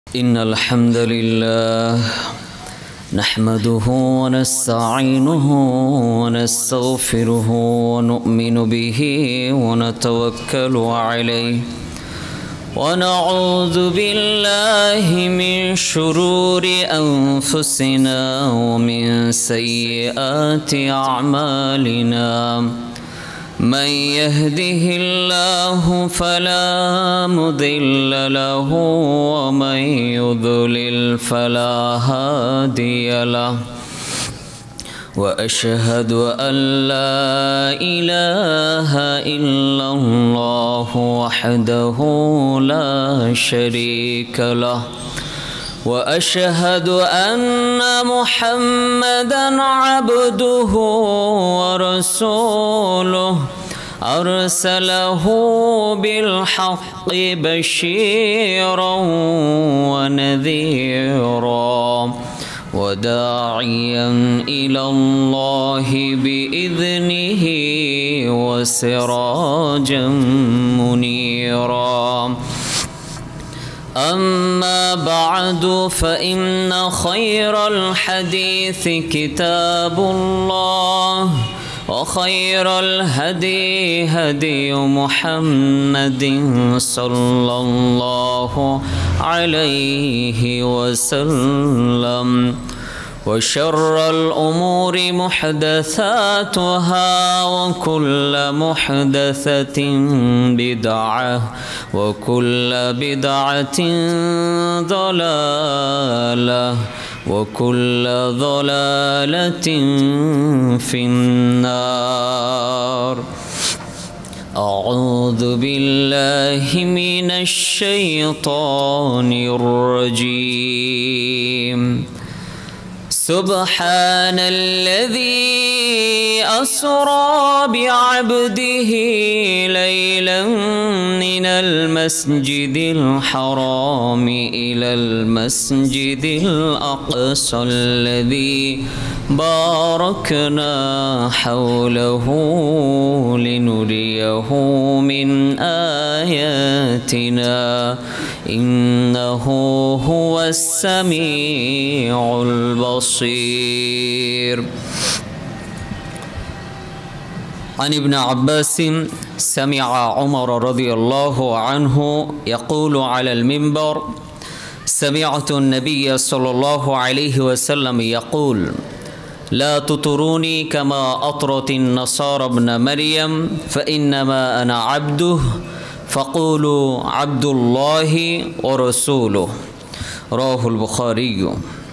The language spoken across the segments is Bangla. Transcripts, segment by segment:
إن الحمد لله نحمده ونستعينه ونستغفره ونؤمن به ونتوكل عليه ونعوذ بالله من شرور أنفسنا ومن سيئات أعمالنا من يهده الله فلا مضل له ومن يضلل فلا هادي له وأشهد أن لا إله إلا الله وحده لا شريك له وأشهد أن محمدًا عبده ورسوله أرسله بالحق بشيرًا ونذيرًا وداعيًا إلى الله بإذنه وسراجًا منيرًا أما بعد فإن خير الحديث كتاب الله وخير الهدي هدي محمد صلى الله عليه وسلم وشر الأمور محدثاتها وكل محدثة بدعة وكل بدعة ضلالة وكل ضلالة في النار أعوذ بالله من الشيطان الرجيم سبحان الذي أسرى بعبده ليلا من المسجد الحرام إلى المسجد الأقصى الذي باركنا حوله لنريه من آياتنا إنه هو السميع البصير. عن ابن عباس سمع عمر رضي الله عنه يقول على المنبر سمعت النبي صلى الله عليه وسلم يقول لا تطروني كما أطرت النصارى ابن مريم فإنما أنا عبده فقولوا عبد الله ورسوله رواه البخاري।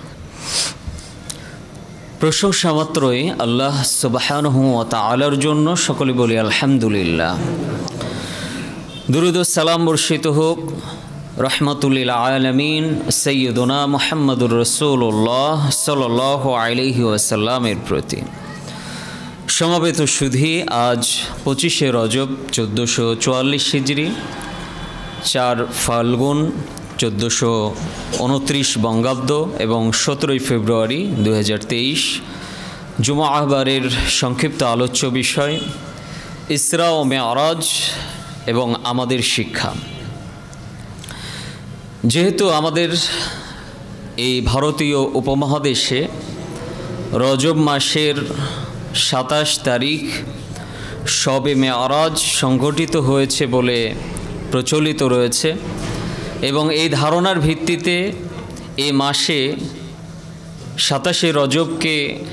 প্রশংসা মাত্রই আল্লাহ সুবহানাহু ওয়া তাআলার জন্য, সকলে বলি আলহামদুলিল্লাহ। দুরূদ ও সালাম বর্ষিত হোক রহমাতুল লিল আলামিন সাইয়্যিদুনা মুহাম্মদুর রাসূলুল্লাহ সাল্লাল্লাহু আলাইহি ওয়াসাল্লামের প্রতি। সমবেত সুধী, আজ 25শে রজব 1444 হিজরি, 4 ফাল্গুন 1429 বঙ্গাব্দ এবং 17 ফেব্রুয়ারি 2023। জুমাবারের সংক্ষিপ্ত আলোচ্য বিষয় ইসরা ও মেরাজ এবং আমাদের শিক্ষা। যেহেতু আমাদের এই ভারতীয় উপমহাদেশে রজব মাসের 27 তারিখ শবে মেরাজ সংঘটিত হয়েছে বলে প্রচলিত রয়েছে এবং এই ধারণার ভিত্তিতে এই মাসে 27শে রজবকে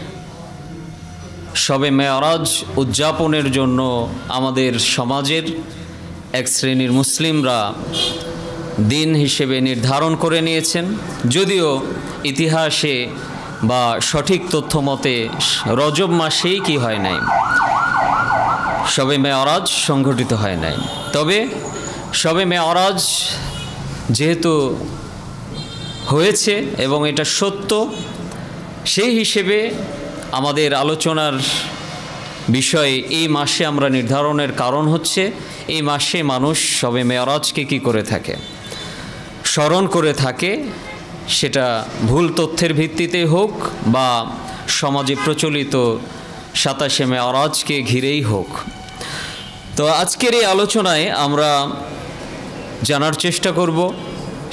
শবে মেরাজ উদযাপনের জন্য আমাদের সমাজের এক শ্রেণীর মুসলিমরা দিন হিসেবে নির্ধারণ করে নিয়েছেন। যদিও ইতিহাসে বা সঠিক তথ্য মতে রজব মাসেই কি হয় নাই, শবে মেরাজ সংঘটিত হয় নাই। তবে শবে মেরাজ যেহেতু হয়েছে এবং এটা সত্য, সেই হিসেবে আমাদের আলোচনার বিষয় এই মাসে আমরা নির্ধারণের কারণ হচ্ছে এই মাসে মানুষ শবে মেরাজকে কি করে থাকে, স্মরণ করে থাকে, সেটা ভুল তথ্যের ভিত্তিতে হোক বা সমাজে প্রচলিত 27শে মেরাজকে ঘিরেই হোক। তো আজকের এই আলোচনায় আমরা জানার চেষ্টা করব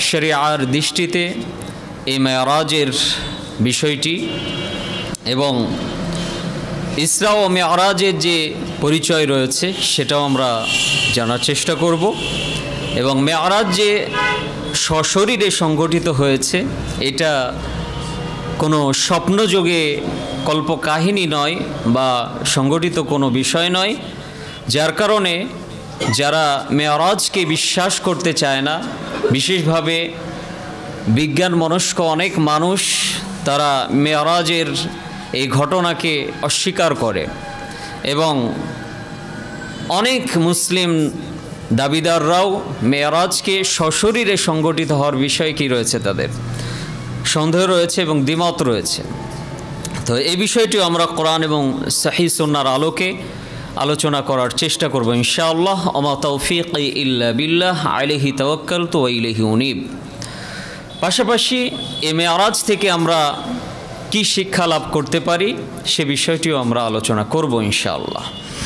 শরিয়ার দৃষ্টিতে এই মেরাজের বিষয়টি এবং ইসরা ও মেরাজের যে পরিচয় রয়েছে সেটাও আমরা জানার চেষ্টা করব এবং মেরাজ যে সশরীরে সংগঠিত হয়েছে এটা কোনো স্বপ্নযোগে কল্পকাহিনী নয় বা সংগঠিত কোনো বিষয় নয়, যার কারণে যারা মেরাজকে বিশ্বাস করতে চায় না, বিশেষভাবে বিজ্ঞান মনস্ক অনেক মানুষ তারা মেরাজের এই ঘটনাকে অস্বীকার করে এবং অনেক মুসলিম দাবিদাররাও মেরাজকে সশরীরে সংগঠিত হওয়ার বিষয় কি রয়েছে তাদের সন্দেহ রয়েছে এবং দ্বিমত রয়েছে। তো এই বিষয়টি আমরা কোরআন এবং সহিহ সুন্নাহর আলোকে আলোচনা করার চেষ্টা করব ইনশাআল্লাহ। ওমা তাওফীকি ইল্লা বিল্লাহ আলাইহি তাওয়াক্কালতু ওয়া ইলাইহি উনীব। পাশাপাশি এই মেরাজ থেকে আমরা কি শিক্ষা লাভ করতে পারি সে বিষয়টিও আমরা আলোচনা করব ইনশাআল্লাহ।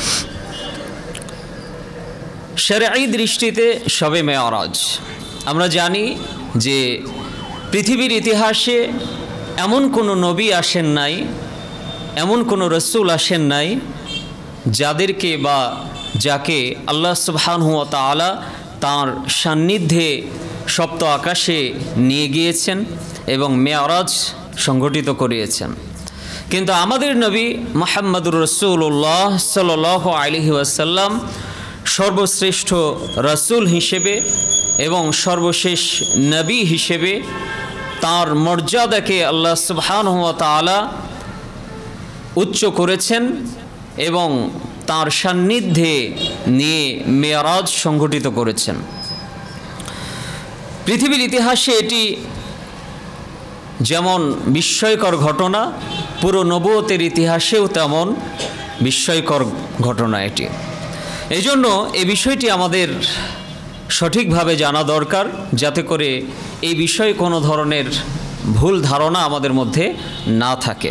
শরঈ দৃষ্টিতে শবে মেরাজ আমরা জানি যে পৃথিবীর ইতিহাসে এমন কোনো নবী আসেন নাই, এমন কোনো রসুল আসেন নাই যাদেরকে বা যাকে আল্লাহ সুবহানাহু ওয়া তাআলা তাঁর সান্নিধ্যে সপ্ত আকাশে নিয়ে গিয়েছেন এবং মেরাজ সংগঠিত করিয়েছেন। কিন্তু আমাদের নবী মুহাম্মদুর রাসূলুল্লাহ সাল্লাল্লাহু আলাইহি ওয়াসাল্লাম সর্বশ্রেষ্ঠ রাসূল হিসেবে এবং সর্বশেষ নবী হিসেবে তাঁর মর্যাদাকে আল্লাহ সুবহানাহু ওয়া তাআলা উচ্চ করেছেন এবং তাঁর সান্নিধ্যে নিয়ে মেরাজ সংগঠিত করেছেন। পৃথিবীর ইতিহাসে এটি যেমন বিস্ময়কর ঘটনা, পুরো নবুয়তের ইতিহাসেও তেমন বিস্ময়কর ঘটনা এটি। এই জন্য এই বিষয়টি আমাদের সঠিকভাবে জানা দরকার, যাতে করে এই বিষয়ে কোনো ধরনের ভুল ধারণা আমাদের মধ্যে না থাকে।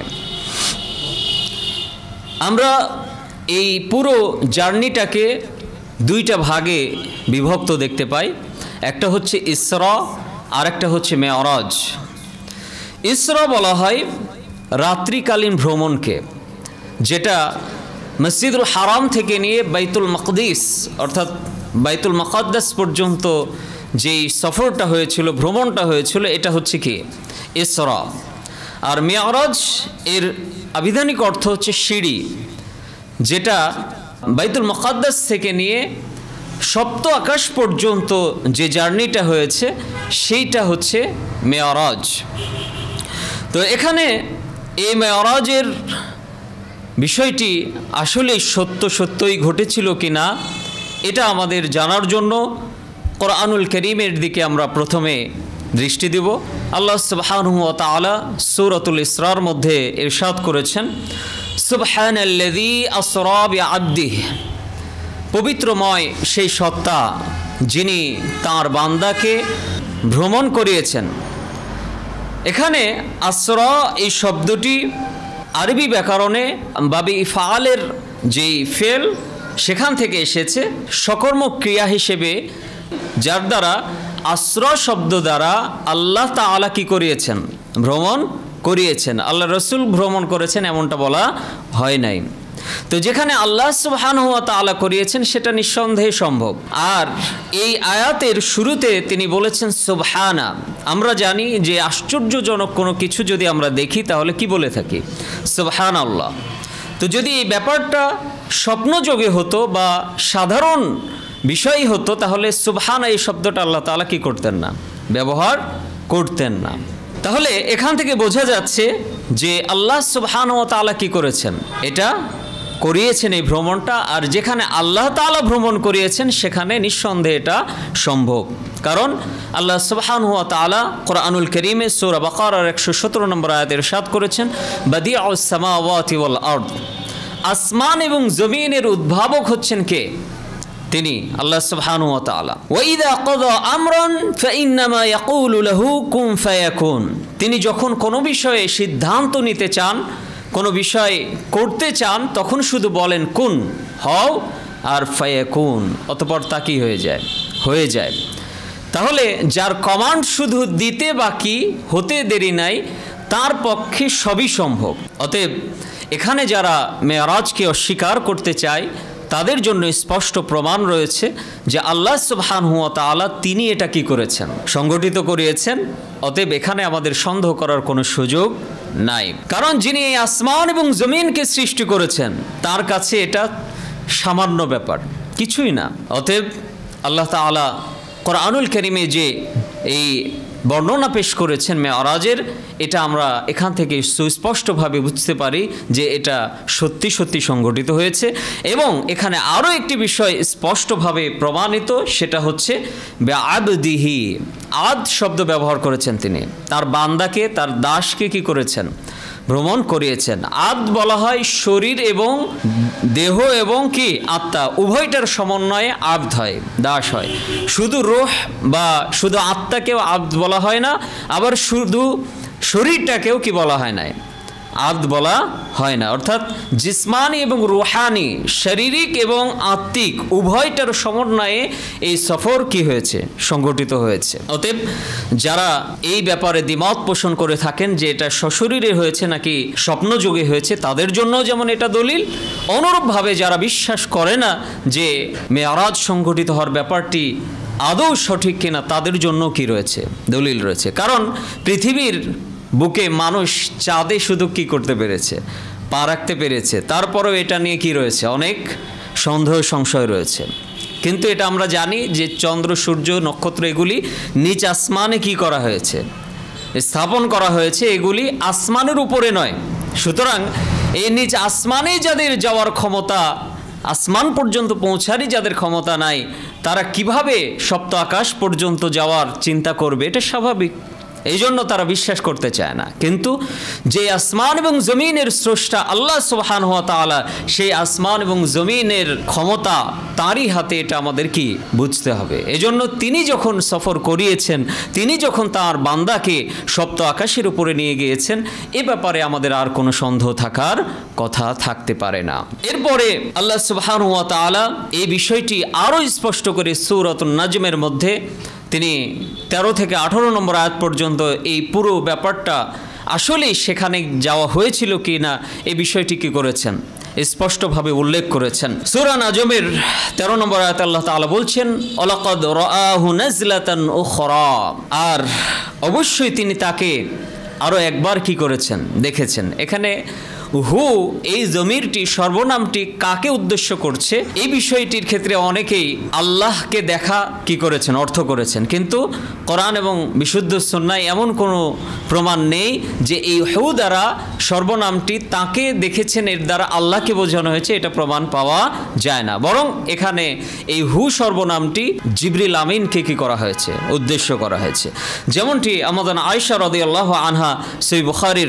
আমরা এই পুরো জার্নিটাকে দুইটা ভাগে বিভক্ত দেখতে পাই, একটা হচ্ছে ইসরা আর একটা হচ্ছে মেরাজ। ইসরা বলা হয় রাত্রিকালীন ভ্রমণকে, যেটা মসজিদুল হারাম থেকে নিয়ে বাইতুল মাকদিস অর্থাৎ বাইতুল মুকাদ্দাস পর্যন্ত যেই সফরটা হয়েছিল, ভ্রমণটা হয়েছিল, এটা হচ্ছে কি ইসরা। আর মেরাজ এর আবিধানিক অর্থ হচ্ছে সিঁড়ি, যেটা বাইতুল মুকাদ্দাস থেকে নিয়ে সপ্ত আকাশ পর্যন্ত যে জার্নিটা হয়েছে সেইটা হচ্ছে মেরাজ। তো এখানে এই মেরাজের বিষয়টি আসলে সত্যই ঘটেছিল কিনা এটা আমাদের জানার জন্য কোরআনুল কারীমের দিকে আমরা প্রথমে দৃষ্টি দেব। আল্লাহ সুবহানাহু ওয়া তাআলা সূরাতুল ইসরার মধ্যে ইরশাদ করেছেন, সুবহানাল্লাযী আসরা বিআবদিহি, পবিত্রময় সেই সত্তা যিনি তাঁর বান্দাকে ভ্রমণ করিয়েছেন। এখানে আসরা এই শব্দটি আরবি ব্যাকরণে বাবে ইফআলের যেই ফেল সেখান থেকে এসেছে সকর্মক ক্রিয়া হিসেবে, যার দ্বারা আসরা শব্দ দ্বারা আল্লাহ তাআলা কি করিয়েছেন? ভ্রমণ করিয়েছেন। আল্লাহ রসুল ভ্রমণ করেছেন এমনটা বলা হয় নাই। তো যেখানে আল্লাহ সুবহানাহু ওয়া তাআলা করিয়েছেন সেটা নিঃসন্দেহে সম্ভব। আর এই আয়াতের শুরুতে তিনি বলেছেন সুবহানা। আমরা জানি যে আশ্চর্যজনক কোনো কিছু যদি আমরা দেখি তাহলে কি বলে থাকি? সুবহানাল্লাহ। তো যদি এই ব্যাপারটা স্বপ্নযোগে হতো বা সাধারণ বিষয় হতো তাহলে সুবহানা এই শব্দটা আল্লাহ তাআলা কি করতেন না, ব্যবহার করতেন না। তাহলে এখান থেকে বোঝা যাচ্ছে যে আল্লাহ সুবহানাহু ওয়া তাআলা কি করেছেন? এটা করিয়েছেন এই ভ্রমণটা। আর যেখানে আল্লাহ তাআলা ভ্রমণ করিয়েছেন সেখানে নিঃসন্দেহে এটা সম্ভব। কারণ আল্লাহ সুবহানাহু ওয়া তাআলা কোরআনুল কারীমে সূরা বাকারার 117 নম্বর আয়াতে ইরশাদ করেছেন, বাদিউস সামাওয়াতি ওয়াল আরদ, আসমান এবং জমিনের উদ্ভাবক হচ্ছেন কে? তিনি আল্লাহ সুবহানাহু ওয়া তাআলা। ওয়া ইযা ক্বাদা আমরান ফাইন্নামা ইয়াকুলু লাহু কুন ফায়াকুন, তিনি যখন কোনো বিষয়ে সিদ্ধান্ত নিতে চান, কোনো বিষয় করতে চান, তখন শুধু বলেন কুন, হও, আর ফায়াকুন, অতঃপর তা কি হয়ে যায়? তাহলে যার কমান্ড শুধু দিতে বাকি, হতে দেরি নাই, তার পক্ষে সবই সম্ভব। অতএব এখানে যারা মেরাজকে অস্বীকার করতে চায় তাদের জন্য স্পষ্ট প্রমাণ রয়েছে যে আল্লাহ সুবহানাহু ওয়া তাআলা তিনি এটা কি করেছেন, সংগঠিত করিয়েছেন। অতএব এখানে আমাদের সন্দেহ করার কোনো সুযোগ নাই, কারণ যিনি এই আসমান এবং জমিনকে সৃষ্টি করেছেন তার কাছে এটা সামান্য ব্যাপার, কিছুই না। অতএব আল্লাহ তাআলা কোরআনুল কারীমে যে এই বর্ণনা পেশ করেছেন মেরাজের, এটা আমরা এখান থেকে সুস্পষ্টভাবে বুঝতে পারি যে এটা সত্যি সত্যি সংগঠিত হয়েছে। এবং এখানে আরও একটি বিষয় স্পষ্টভাবে প্রমাণিত, সেটা হচ্ছে বিআবদিহি, আদ শব্দ ব্যবহার করেছেন তিনি, তার বান্দাকে, তার দাসকে কি করেছেন, ভ্রমণ করিয়েছেন। আদ বলা হয় শরীর এবং দেহ এবং কি আত্মা উভয়টার সমন্বয়ে আব্দ হয়, দাস হয়। শুধু রূহ বা শুধু আত্মাকেও আব্দ বলা হয় না, আবার শুধু শরীরটাকেও কি বলা হয় না, আব্দ বলা হয় না। অর্থাৎ জিসমানি এবং রুহানি, শারীরিক এবং আত্মিক উভয়টার সমন্বয়ে এই সফর কি হয়েছে, সংগঠিত হয়েছে। অতএব যারা এই ব্যাপারে দ্বিমত পোষণ করে থাকেন যে এটা সশরীরে হয়েছে নাকি স্বপ্নযোগে হয়েছে, তাদের জন্য যেমন এটা দলিল, অনুরূপভাবে যারা বিশ্বাস করে না যে মেরাজ সংগঠিত হওয়ার ব্যাপারটি আদৌ সঠিক কিনা, তাদের জন্য কি রয়েছে, দলিল রয়েছে। কারণ পৃথিবীর বুকে মানুষ চাঁদে শুধু কি করতে পেরেছে, পা রাখতে পেরেছে, তারপরেও এটা নিয়ে কি রয়েছে, অনেক সন্দেহ সংশয় রয়েছে। কিন্তু এটা আমরা জানি যে চন্দ্র, সূর্য, নক্ষত্র এগুলি নিচ আসমানে কি করা হয়েছে, স্থাপন করা হয়েছে, এগুলি আসমানের উপরে নয়। সুতরাং এই নিচ আসমানে যাদের যাওয়ার ক্ষমতা, আসমান পর্যন্ত পৌঁছারই যাদের ক্ষমতা নাই, তারা কিভাবে সপ্ত আকাশ পর্যন্ত যাওয়ার চিন্তা করবে, এটা স্বাভাবিক। এই জন্য তারা বিশ্বাস করতে চায় না। কিন্তু যে আসমান এবং জমিনের স্রষ্টা আল্লাহ সুবহানাহু ওয়া তাআলা, সেই আসমান এবং জমিনের ক্ষমতা তারই হাতে, এটা আমাদের কি বুঝতে হবে। এজন্য তিনি যখন সফর করিয়েছেন, তিনি যখন তার বান্দাকে সপ্ত আকাশের উপরে নিয়ে গিয়েছেন, এ ব্যাপারে আমাদের আর কোনো সন্দেহ থাকার কথা থাকতে পারে না। এরপরে আল্লাহ সুবহানাহু ওয়া তাআলা এই বিষয়টি আরও স্পষ্ট করে সূরাতুন নাজমের মধ্যে তিনি 13 থেকে 18 নম্বর আয়াত পর্যন্ত এই পুরো ব্যাপারটা আসলেই সেখানে যাওয়া হয়েছিল কি না, এই বিষয়টি কি করেছেন, স্পষ্টভাবে উল্লেখ করেছেন। সূরা নাজমের 13 নম্বর আয়াতে আল্লাহ তাআলা বলছেন, ওয়ালাকাদ রাআহু নাজলাতান উখরা, আর অবশ্যই তিনি তাকে আরও একবার কি করেছেন, দেখেছেন। এখানে হু এই জমিরটি, সর্বনামটি কাকে উদ্দেশ্য করছে, এই বিষয়টির ক্ষেত্রে অনেকেই আল্লাহকে দেখা কি করেছেন, অর্থ করেছেন। কিন্তু কোরআন এবং বিশুদ্ধ সুন্নাহয় এমন কোনো প্রমাণ নেই যে এই হু দ্বারা সর্বনামটি তাকে দেখেছেন, এর দ্বারা আল্লাহকে বোঝানো হয়েছে, এটা প্রমাণ পাওয়া যায় না। বরং এখানে এই হু সর্বনামটি জিবরিল আমিনকে কি করা হয়েছে, উদ্দেশ্য করা হয়েছে। যেমনটি আমাদের আয়েশা রাদিয়াল্লাহু আনহা সহিহ বুখারীর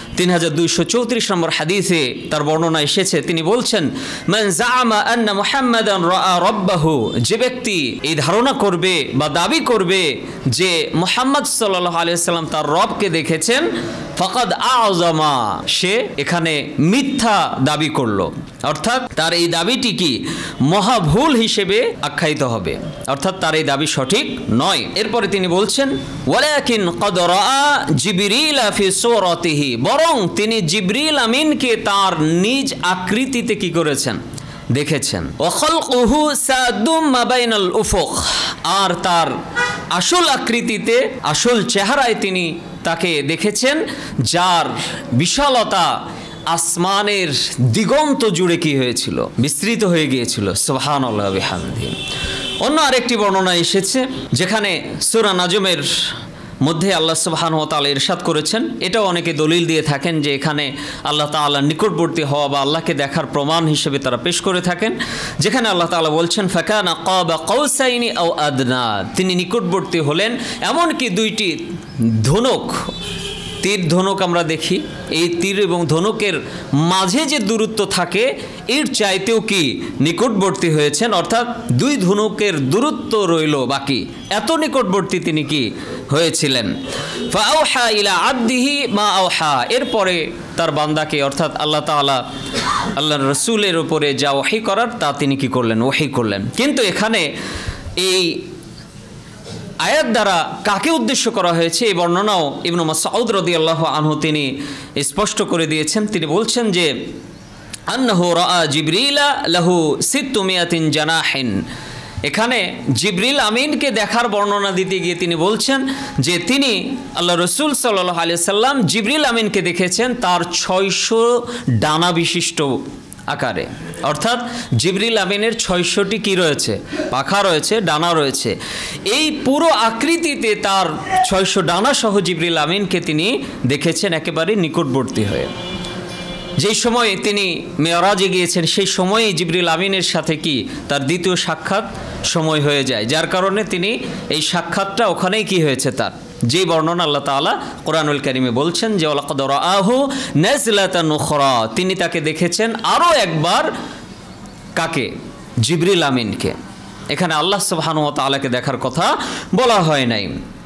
3234 নম্বর হাদিসে তার বর্ণনা এসেছে, তিনি বলছেন, মান জাআমা আন্না মুহাম্মাদান রাআ রাব্বাহু, যে ব্যক্তি এই ধারণা করবে বা দাবি করবে যে মুহাম্মদ সাল্লাল্লাহু আলাইহি সাল্লাম তার রবকে দেখেছেন, ফাকাদ আযমা, সে এখানে মিথ্যা দাবি করলো। অর্থাৎ তার এই দাবিটি কি মহাভুল হিসেবে আখ্যায়িত হবে, অর্থাৎ তার এই দাবি সঠিক নয়। এরপরে তিনি বলছেন, ওয়ালাকিন ক্বাদ রাআ জিবরিল ফি সূরাতিহি, বরং তিনি জিবরিল আমিনকে তার নিজ আকৃতিতে কি করেছেন, দেখেছেন। ওয়া খালকুহু সাদুম মা বাইনাল উফুক, আর তার আসল আকৃতিতে, আসল চেহারায় তিনি তাকে দেখেছেন, যার বিশালতা আসমানের দিগন্ত জুড়ে কি হয়েছিল, বিস্তৃত হয়ে গিয়েছিল। সুবহানাল্লাহি ওয়া বিহামদিহি। অন্য আরেকটি বর্ণনা এসেছে যেখানে সূরা নাজমের মধ্যে আল্লাহ সুবহানাহু ওয়া তাআলা ইরশাদ করেছেন, এটাও অনেকে দলিল দিয়ে থাকেন যে এখানে আল্লাহ তাআলার নিকটবর্তী হওয়া বা আল্লাহকে দেখার প্রমাণ হিসেবে তারা পেশ করে থাকেন, যেখানে আল্লাহ তাআলা বলছেন, ফাকানা কাবা কাউসাইনি আও আদনা, তিনি নিকটবর্তী হলেন এমনকি দুইটি ধনুক, তীর ধনুক আমরা দেখি, এই তীর এবং ধনুকের মাঝে যে দূরত্ব থাকে এর চাইতেও কি নিকটবর্তী হয়েছেন, অর্থাৎ দুই ধনুকের দূরত্ব রইল বাকি, এত নিকটবর্তী তিনি কি হয়েছিলেন। ফাআওহা ইলা আবদিহি মা আওহা, এরপরে তার বান্দাকে অর্থাৎ আল্লাহ তাআলা আল্লাহর রাসূলের উপরে যা ওহী করার তা তিনি কি করলেন, ওহী করলেন। কিন্তু এখানে এই আয়াত দ্বারা কাকে উদ্দেশ্য করা হয়েছে এই বর্ণনাও ইবনু মাসউদ রাদিয়াল্লাহু আনহু তিনি স্পষ্ট করে দিয়েছেন। তিনি বলছেন যে আন্নাহু রাআ জিবরিলা লাহু 600 জানাহিন। এখানে জিবরিল আমিনকে দেখার বর্ণনা দিতে গিয়ে তিনি বলছেন যে তিনি আল্লাহ রসুল সাল্লাল্লাহু আলাইহি সাল্লাম জিবরিল আমিনকে দেখেছেন তার 600 ডানা বিশিষ্ট আকারে। অর্থাৎ জিবরিল আমিনের 600টি কি রয়েছে? পাখা রয়েছে, ডানা রয়েছে। এই পুরো আকৃতিতে তার 600 ডানা সহ জিবরিল আমিনকে তিনি দেখেছেন একেবারে নিকটবর্তী হয়ে। যেই সময় তিনি মেরাজে গিয়েছেন সেই সময়ে জিবরিল আমিনের সাথে কি তার দ্বিতীয় সাক্ষাৎ সময় হয়ে যায়, যার কারণে তিনি এই সাক্ষাৎটা ওখানেই কি হয়েছে তার, যে বর্ণনা আল্লাহ তাআলা কোরআনুল কারীমে বলছেন যে ওয়ালাকাদ রাআহু নাজলাতান উখরা, তিনি তাকে দেখেছেন আরও একবার। কাকে? জিবরিল আমিনকে। এখানে আল্লাহ সুবহানাহু ওয়া তাআলাকে দেখার কথা বলা হয় নাই।